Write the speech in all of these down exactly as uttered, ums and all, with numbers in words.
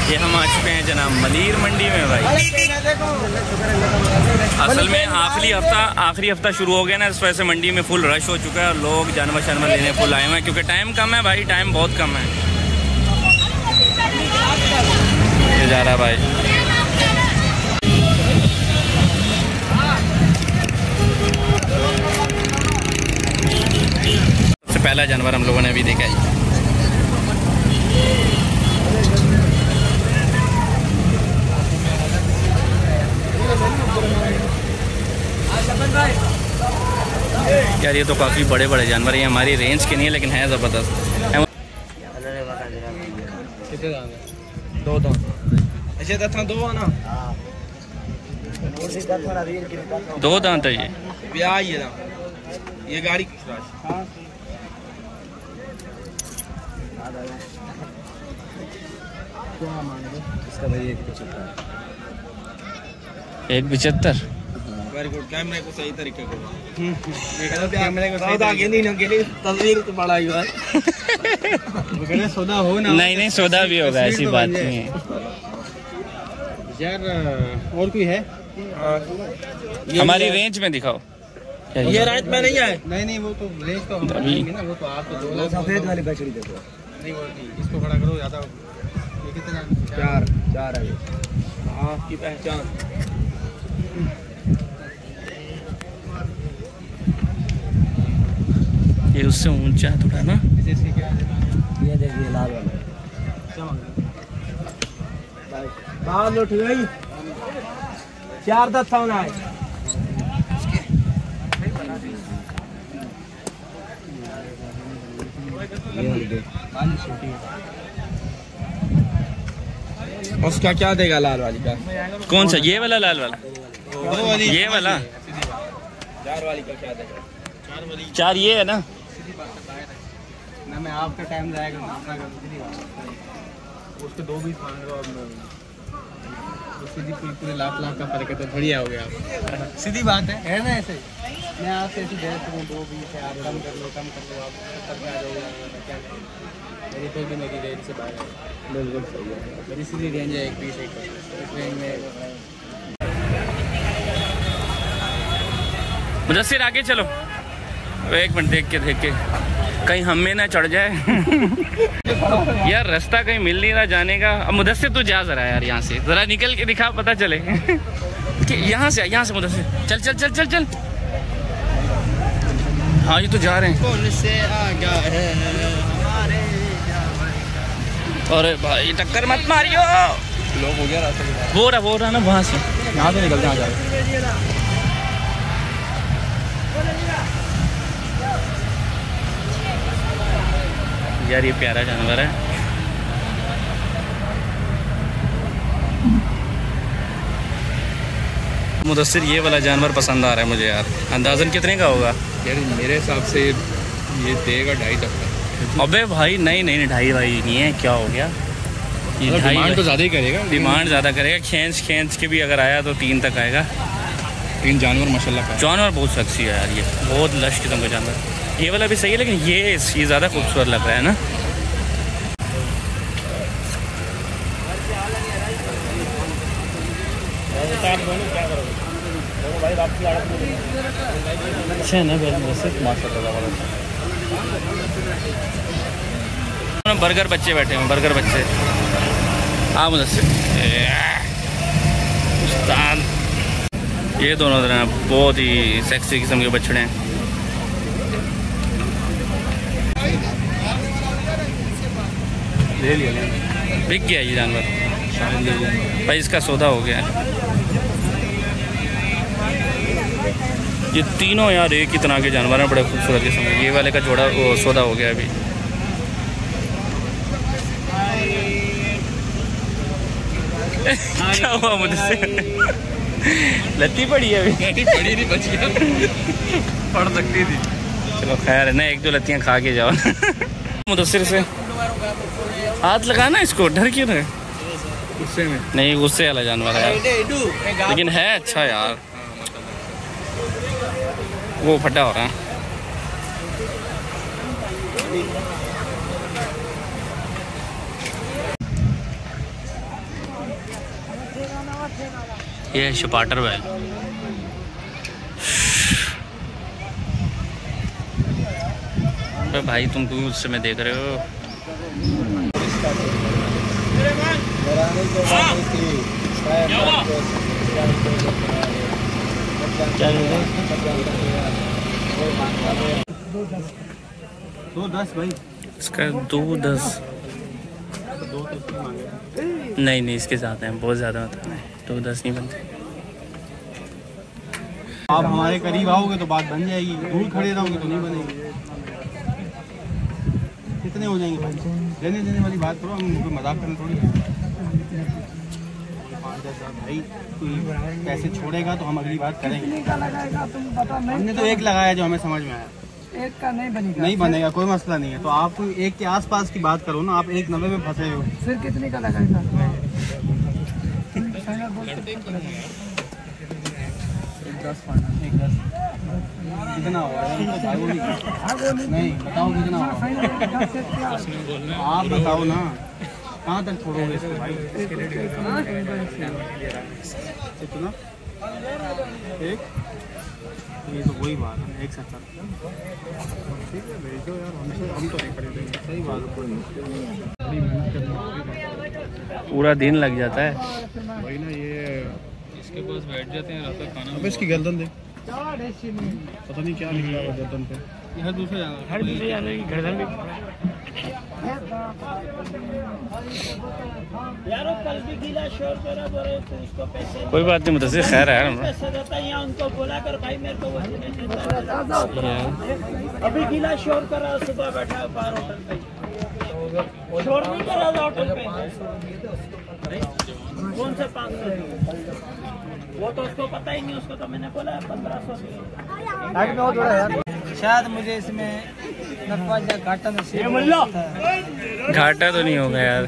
ये हम आ चुके हैं जनाब मलीर मंडी में भाई। असल में आखिरी हफ्ता आखिरी हफ्ता शुरू हो गया ना, इस वजह से मंडी में फुल रश हो चुका है और लोग जानवर शानवर लेने फुल आए हुए हैं, क्योंकि टाइम कम है भाई, टाइम बहुत कम है। ये जा रहा भाई, सबसे पहला जानवर हम लोगों ने अभी देखा है। यार ये तो काफ़ी बड़े बड़े जानवर हैं, हमारी रेंज के नहीं है लेकिन है ज़बरदस्त। दो दो ऐसे दो ना, दो दांत है ये ये ये गाड़ी एक पिछहत्तर। वेरी गुड, कैमरे को सही तरीके को कैमरे को सही आगे नहीं के लिए तस्वीर तो बड़ा ही है। सौदा हो ना, नहीं नहीं सौदा भी होगा, ऐसी बात नहीं है यार। और कोई है हमारी रेंज में दिखाओ। ये रेंज में नहीं है, नहीं नहीं वो तो रेंज तो अभी ना, वो तो आप तो सफेद वाली बछड़ी देखो, नहीं वो इसको खड़ा करो ज्यादा। ये कितना? चार चार है आपकी पहचान। ये उससे ऊंचा है थोड़ा ना। ये देखिए लाल वाला बाल उठ गई, चार दस होना है। उसका क्या देगा लाल वाली का? कौन सा? ये वाला लाल वाला, ये वाला चार वाली का क्या देगा? चार वाली, चार ये है ना ना। मैं आपका टाइम जाएगा ना, अपना उसके दो भी सीधी पूरी पूरे लाख लाख का फर्क है, तो बढ़िया हो गया आप। सीधी बात है है ना। ऐसे मैं आपसे ऐसी दे सकूँ दो बीस है, आप कम कर लो कम कर लो, आप सत्तर में आ जाओगे क्या मेरी फिर भी मेरी रेंज से बाहर है। बिल्कुल सही है, मेरी सीधी रेंज है एक बीस एक इस रेंज में। मुदस्सिर आगे चलो, एक मिनट देख के देख के कहीं हम में ना चढ़ जाए। यार रास्ता कहीं मिल नहीं रहा जाने का। अब मुदस्सिर तू जा जरा यार, यहाँ से जरा निकल के दिखा, पता चले कि यहाँ से यहाँ से मुदस्सिर चल चल चल चल चल। हाँ ये तो जा रहे हैं। कौन से आ गया है हमारे? अरे भाई टक्कर मत मारियो, लोग हो गया रास्ता। वो रहा वो रहा ना वहाँ से, यहाँ से निकलते हैं। यार ये प्यारा जानवर है। मुदस्सिर ये वाला जानवर पसंद आ रहा है मुझे यार। अंदाज़न कितने का होगा यार? मेरे हिसाब से ये देगा ढाई तक का। अबे भाई नहीं नहीं ढाई भाई नहीं है, क्या हो गया? ये ढाई डिमांड तो ज़्यादा ही करेगा, डिमांड ज़्यादा करेगा। खींच खींच के भी अगर आया तो तीन तक आएगा। तीन जानवर माशाल्लाह का जानवर बहुत सेक्सी है यार, ये बहुत लश किस्म का जानवर। ये वाला भी सही है लेकिन ये ये ज़्यादा खूबसूरत लग रहा है ना। अच्छा है ना बर्गर बच्चे बैठे हैं, बर्गर बच्चे। हाँ मुदस्सिर उस्ताद, ये दोनों तरह बहुत ही सेक्सी किस्म के बछड़े हैं। ले लिया, बिक गया ये जानवर भाई, इसका सौदा हो गया है। ये तीनों यार एक ही तरह के जानवर हैं, बड़े खूबसूरत किस्म के। ये वाले का जोड़ा वो सौदा हो गया अभी। क्या हुआ मुझसे? लत्ती पड़ी है अभी? पड़ी नहीं, बच गया। पड़ सकती थी, चलो खैर है ना, एक दो लत्तियाँ खा के जाओ। मुदस्सिर से हाथ लगाना, इसको डर क्यों रहे? गुस्से में नहीं, गुस्से वाला जानवर है यार, लेकिन है अच्छा यार। वो फटा हो रहा है। ये है शपाटर बैल। भाई तुम दूर से मैं देख रहे हो। दो दस भाई, इसका दो दस दो दस मांगे। नहीं नहीं इसके साथ हैं, बहुत ज़्यादा होता है, दो दस नहीं बनते। आप हमारे करीब आओगे तो बात बन जाएगी, दूर खड़े रहोगे तो नहीं बनेगी। कितने हो जाएंगे भाई? लेने देने वाली बात करो, हम कोई मजाक करना थोड़ी है। भाई कोई पैसे छोड़ेगा तो हम अगली बात करेंगे। हमने तो एक लगाया जो हमें समझ में आया। एक का नहीं बनेगा। नहीं बनेगा, कोई मसला नहीं है। तो आप एक के आसपास की बात करो ना, आप एक नब्बे में फंसे हो। फिर कितने का लगाएगा? एक दस फाइनल, एक दस कितना होगा? नहीं बताओ कितना होगा, आप बताओ ना, कहाँ तक छोड़ोगे इसको भाई? कितना? एक, ये तो वही बात है, एक सत्तर। ठीक है भेजो यार, हमसे हम तो नहीं खरीदेंगे। सही बात है, पूरा दिन लग जाता है वही ना, ये इसके पास बैठ जाते हैं रात का खाना। अब इसकी गर्दन देख, पता नहीं क्या निकला है गर्दन पे। ये हर दूसरे जाना, हर दूसरे जाने की गर्दन भी। यारो कल भी गीला शोर करा बोले तो उसको पैसे। कोई बात नहीं, मुझसे खैर है। पैसे देता है यहाँ, उनको बोला कर भाई मेरे को वो अभी गीला शोर करा, सुबह बैठा बाहर होटल पे। शोर नहीं करा होटल पे। कौन से पाँच सौ? वो तो उसको पता ही नहीं, उसको तो मैंने बोला पंद्रह सौ। शायद मुझे इसमें घाटा घाटा तो नहीं होगा यार।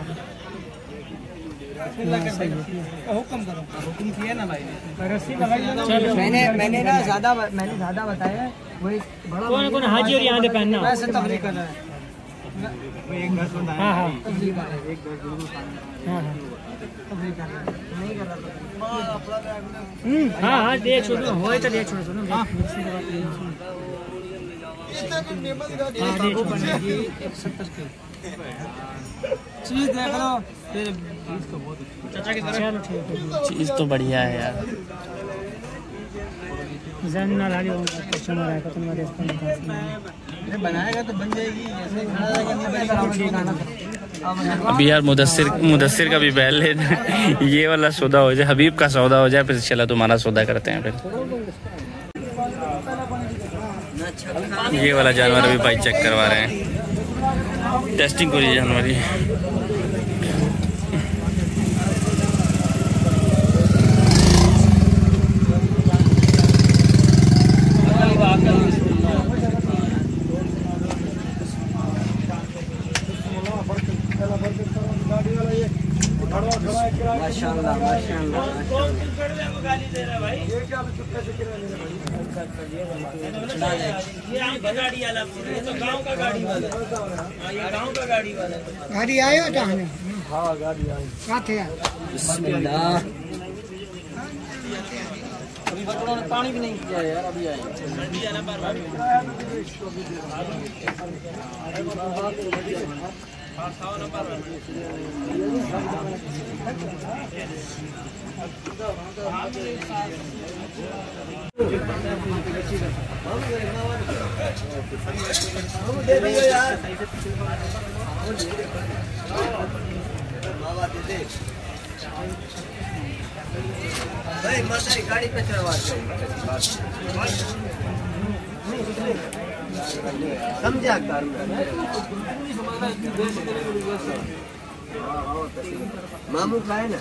हुक्म करो, हुक्म किया ना भाई ने। रस्सी लगाई मैंने मैंने ना ज्यादा मैंने ज्यादा बताया। वही कौन कौन हाजी और यहाँ पे पहनना वैसे तबलीग कर रहा है। एक दस बंदा है। हाँ हाँ एक दस बिल्कुल हाँ हाँ तबलीग कर रहा है, नहीं कर रहा। हाँ हाँ दे छोड़ो, होए तो दे छोड़ो। सुनो हाँ एक सत्तर की चीज देख लो फिर चाचा की तरह। चीज़ तो बढ़िया है यार। जन ना लाली कस्टमर है, कस्टमर है बनाएगा तो बन जाएगी। ऐसे खड़ा रहेगा नहीं बनेगा। अभी यार मुदस्सिर मुदस्सिर का भी बैल लेना। ये वाला सौदा हो जाए, हबीब का सौदा हो जाए, फिर चला तुम्हारा सौदा करते हैं। फिर ये वाला जानवर अभी भाई चेक करवा रहे हैं, टेस्टिंग हो रही है जानवर की। माशाल्लाह माशाल्लाह। गाली दे रहा भाई, ये क्या ये आपका गाड़ी वाला, ये तो गांव का गाड़ी वाला। ये गांव का गाड़ी वाला। गाड़ी आए हो चाहने? हाँ गाड़ी आई। कहाँ थे यार? बिस्मिल्लाह। अभी बच्चों ने पानी भी नहीं किया यार, अभी आए। गाड़ी आना पर भाई। हाँ खाओ ना पर। दे दियो यार। भाई मत गाड़ी पे चढ़वा समझा कर मामू खाए ना।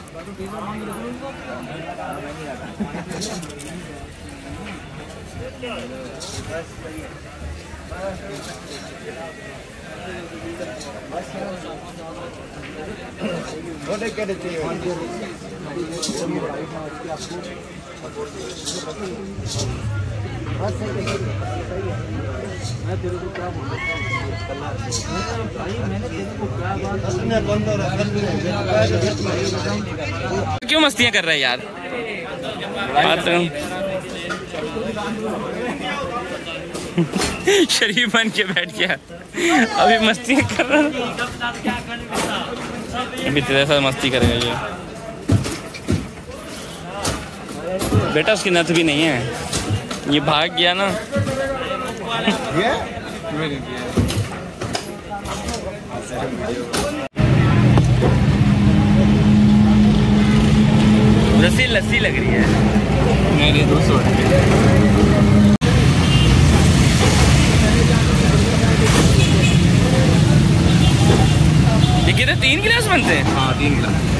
क्या देते हैं मैं तेरे को क्या बोलूं। क्यों मस्तियाँ कर रहा है यार? बात शरीफ बन के बैठ गया, अभी मस्तियाँ कर रहा है। अभी तेरे साथ मस्ती करेगा ये। बेटा उसकी नथ भी नहीं है, ये भाग गया ना। लस्सी लस्सी लग रही है। मेरे दो सौ ये कितने तीन गिलास बनते हैं? हाँ तीन गिलास।